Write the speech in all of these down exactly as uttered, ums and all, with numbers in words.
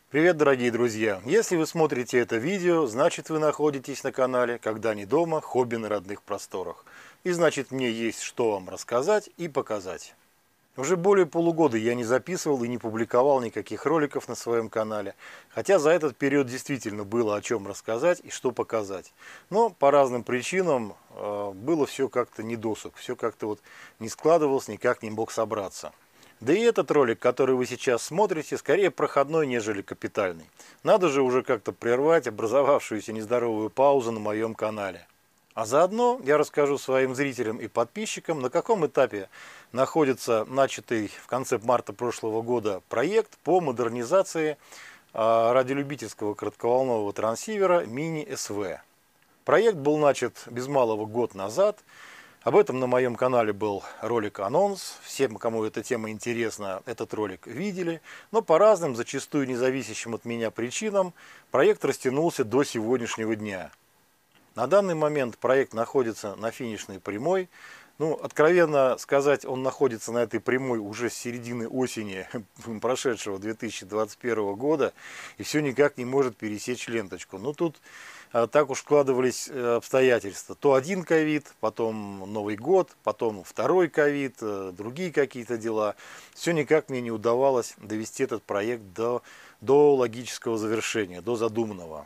Привет, дорогие друзья! Если вы смотрите это видео, значит вы находитесь на канале «Когда не дома. Хобби на родных просторах». И значит мне есть что вам рассказать и показать. Уже более полугода я не записывал и не публиковал никаких роликов на своем канале, хотя за этот период действительно было о чем рассказать и что показать. Но по разным причинам э, было все как-то недосуг, все как-то вот не складывалось, никак не мог собраться. Да и этот ролик, который вы сейчас смотрите, скорее проходной, нежели капитальный. Надо же уже как-то прервать образовавшуюся нездоровую паузу на моем канале. А заодно я расскажу своим зрителям и подписчикам, на каком этапе находится начатый в конце марта прошлого года проект по модернизации радиолюбительского коротковолнового трансивера Mini-эс вэ. Проект был начат без малого год назад. Об этом на моем канале был ролик-анонс. Всем, кому эта тема интересна, этот ролик видели. Но по разным, зачастую независящим от меня причинам, проект растянулся до сегодняшнего дня. На данный момент проект находится на финишной прямой. Ну, откровенно сказать, он находится на этой прямой уже с середины осени прошедшего две тысячи двадцать первого года и все никак не может пересечь ленточку. Но тут а, так уж складывались обстоятельства. То один ковид, потом Новый год, потом второй ковид, другие какие-то дела. Все никак мне не удавалось довести этот проект до, до логического завершения, до задуманного.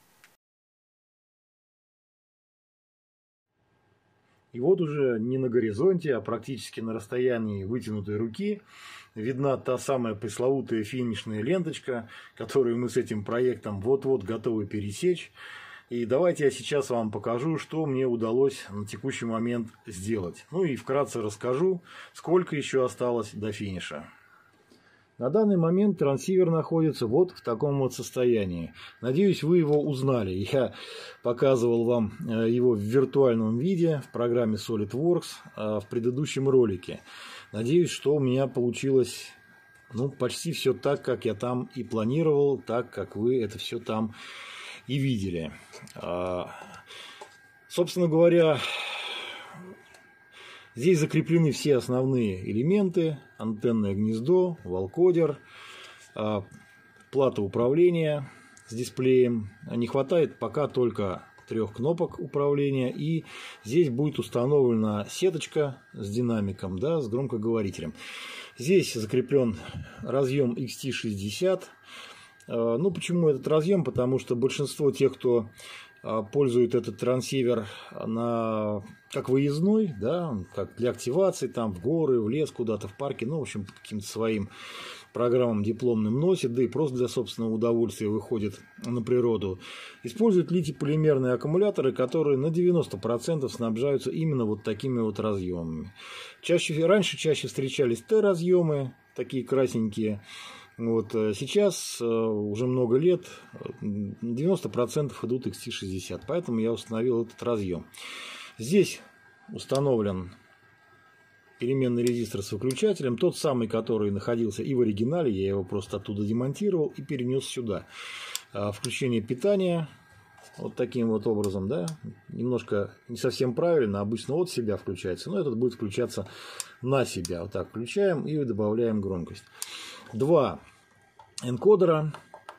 И вот уже не на горизонте, а практически на расстоянии вытянутой руки видна та самая пресловутая финишная ленточка, которую мы с этим проектом вот-вот готовы пересечь. И давайте я сейчас вам покажу, что мне удалось на текущий момент сделать. Ну и вкратце расскажу, сколько еще осталось до финиша. На данный момент трансивер находится вот в таком вот состоянии. Надеюсь, вы его узнали. Я показывал вам его в виртуальном виде в программе SolidWorks в предыдущем ролике. Надеюсь, что у меня получилось ну, почти все так, как я там и планировал, так, как вы это все там и видели. Собственно говоря, здесь закреплены все основные элементы: антенное гнездо, валкодер, плата управления с дисплеем. Не хватает пока только трех кнопок управления. И здесь будет установлена сеточка с динамиком, да, с громкоговорителем. Здесь закреплен разъем икс ти шестьдесят. Ну, почему этот разъем? Потому что большинство тех, кто пользует этот трансивер на, как выездной, да, как для активации, там в горы, в лес, куда-то в парке, ну, в общем, по каким-то своим программам дипломным носит, да и просто для собственного удовольствия выходит на природу, используют литий-полимерные аккумуляторы, которые на девяносто процентов снабжаются именно вот такими вот разъемами. Чаще, раньше чаще встречались Т-разъемы, такие красненькие. Вот сейчас уже много лет девяносто процентов идут икс ти шестьдесят, поэтому я установил этот разъем. Здесь установлен переменный резистор с выключателем, тот самый, который находился и в оригинале, я его просто оттуда демонтировал и перенес сюда. Включение питания вот таким вот образом, да, немножко не совсем правильно, обычно от себя включается, но этот будет включаться на себя. Вот так включаем и добавляем громкость. Два энкодера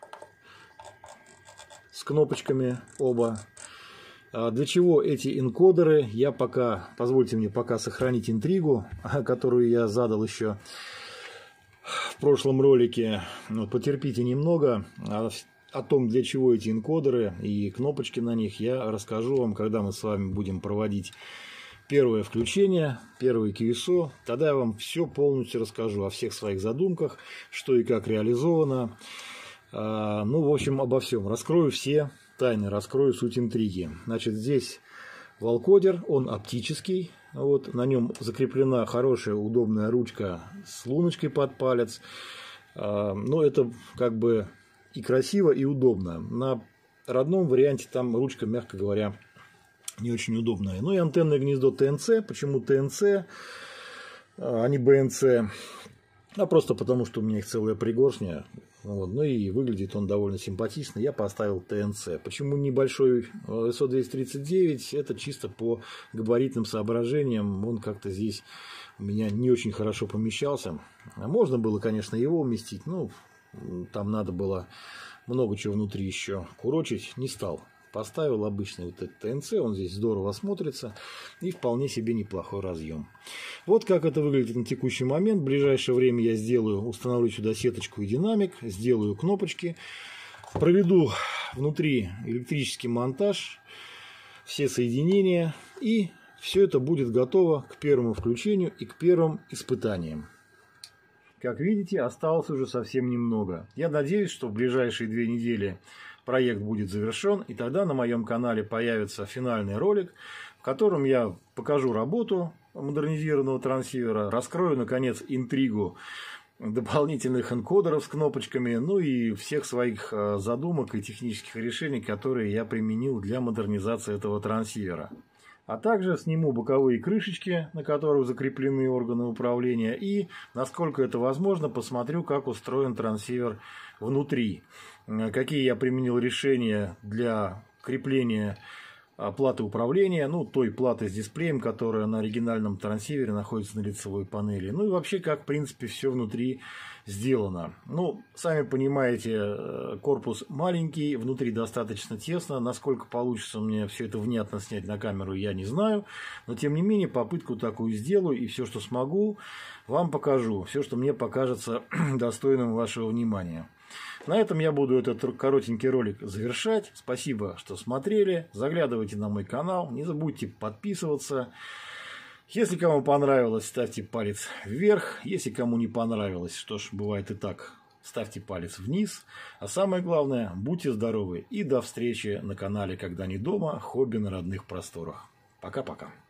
с кнопочками оба. Для чего эти энкодеры? Я пока, позвольте мне пока сохранить интригу, которую я задал еще в прошлом ролике. Вот, потерпите немного. О том, для чего эти энкодеры и кнопочки на них, я расскажу вам, когда мы с вами будем проводить первое включение, первое кью эс о. Тогда я вам все полностью расскажу о всех своих задумках, что и как реализовано. Ну, в общем, обо всем. Раскрою все тайны, раскрою суть интриги. Значит, здесь валкодер, он оптический. Вот, на нем закреплена хорошая, удобная ручка с луночкой под палец. Но это как бы и красиво, и удобно. На родном варианте там ручка, мягко говоря, не очень удобная. Ну и антенное гнездо тэ эн цэ. Почему тэ эн цэ, а не бэ эн цэ? А просто потому, что у меня их целая пригоршня. Вот. Ну и выглядит он довольно симпатично. Я поставил тэ эн цэ. Почему небольшой эс о двести тридцать девять? Это чисто по габаритным соображениям. Он как-то здесь у меня не очень хорошо помещался. Можно было, конечно, его уместить. Ну, там надо было много чего внутри еще курочить, не стал. Поставил обычный вот этот ТНЦ, он здесь здорово смотрится и вполне себе неплохой разъем. Вот как это выглядит на текущий момент. В ближайшее время я сделаю, установлю сюда сеточку и динамик, сделаю кнопочки, проведу внутри электрический монтаж, все соединения, и все это будет готово к первому включению и к первым испытаниям. Как видите, осталось уже совсем немного. Я надеюсь, что в ближайшие две недели проект будет завершен, и тогда на моем канале появится финальный ролик, в котором я покажу работу модернизированного трансивера, раскрою, наконец, интригу дополнительных энкодеров с кнопочками, ну и всех своих задумок и технических решений, которые я применил для модернизации этого трансивера. А также сниму боковые крышечки, на которых закреплены органы управления, и, насколько это возможно, посмотрю, как устроен трансивер внутри. Какие я применил решения для крепления платы управления, ну, той платы с дисплеем, которая на оригинальном трансивере находится на лицевой панели. Ну и вообще, как, в принципе, все внутри сделано. Ну, сами понимаете, корпус маленький, внутри достаточно тесно. Насколько получится мне все это внятно снять на камеру, я не знаю. Но, тем не менее, попытку такую сделаю, и все, что смогу, вам покажу. Все, что мне покажется достойным вашего внимания. На этом я буду этот коротенький ролик завершать. Спасибо, что смотрели. Заглядывайте на мой канал. Не забудьте подписываться. Если кому понравилось, ставьте палец вверх. Если кому не понравилось, что ж, бывает и так, ставьте палец вниз. А самое главное, будьте здоровы. И до встречи на канале «Когда не дома. Хобби на родных просторах». Пока-пока.